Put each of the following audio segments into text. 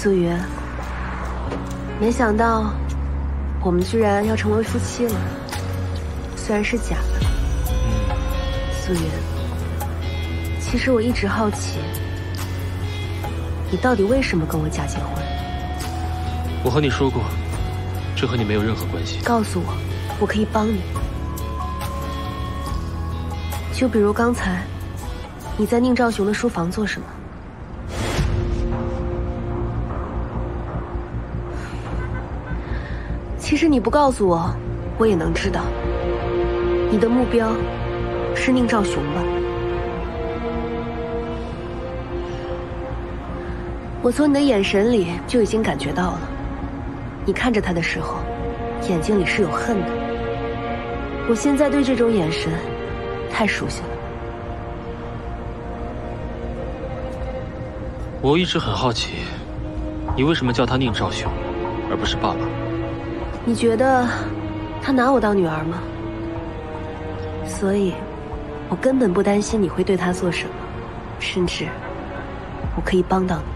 素云，没想到我们居然要成为夫妻了，虽然是假的。素云，其实我一直好奇，你到底为什么跟我假结婚？ 我和你说过，这和你没有任何关系。 告诉我，我可以帮你。就比如刚才，你在宁兆雄的书房做什么？其实你不告诉我，我也能知道。你的目标是宁兆雄吧？我从你的眼神里就已经感觉到了，你看着他的时候，眼睛里是有恨的。我现在对这种眼神太熟悉了。 我一直很好奇，你为什么叫他宁兆雄，而不是爸爸？ 你觉得他拿我当女儿吗？所以，我根本不担心你会对他做什么，甚至我可以帮到你。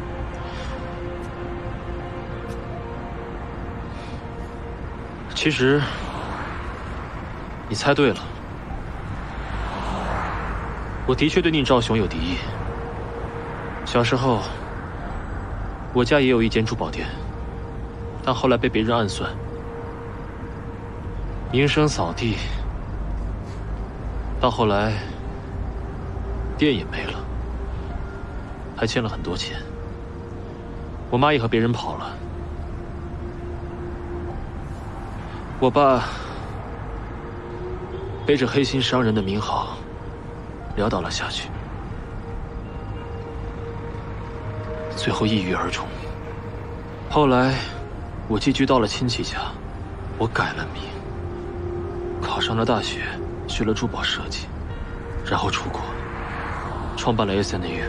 其实，你猜对了，我的确对宁兆雄有敌意。小时候，我家也有一间珠宝店，但后来被别人暗算，名声扫地，到后来，店也没了，还欠了很多钱。我妈也和别人跑了。我爸背着黑心商人的名号潦倒了下去，最后抑郁而终。后来我寄居到了亲戚家，我改了名，考上了大学，学了珠宝设计，然后出国，创办了 SNU，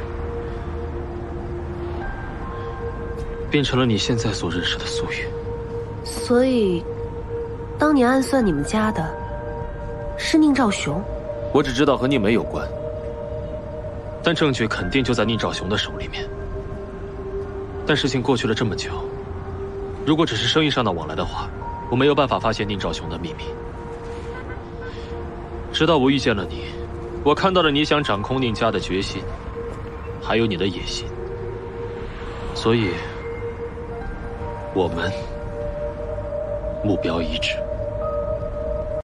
变成了你现在所认识的素玉。 所以当年暗算你们家的是宁兆雄？ 我只知道和宁梅有关，但证据肯定就在宁兆雄的手里面。但事情过去了这么久，如果只是生意上的往来的话，我没有办法发现宁兆雄的秘密。直到我遇见了你，我看到了你想掌控宁家的决心，还有你的野心。所以，我们目标一致。